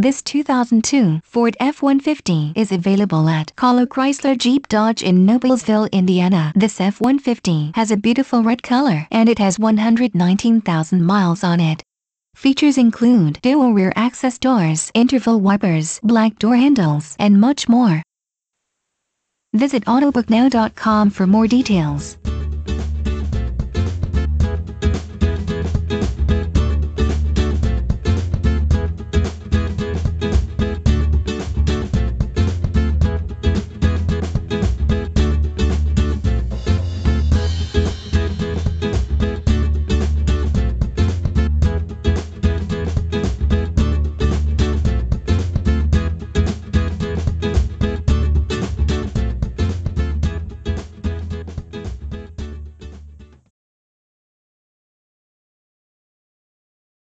This 2002 Ford F-150 is available at Kahlo Chrysler Jeep Dodge in Noblesville, Indiana. This F-150 has a beautiful red color and it has 119,000 miles on it. Features include dual rear access doors, interval wipers, black door handles, and much more. Visit autobooknow.com for more details.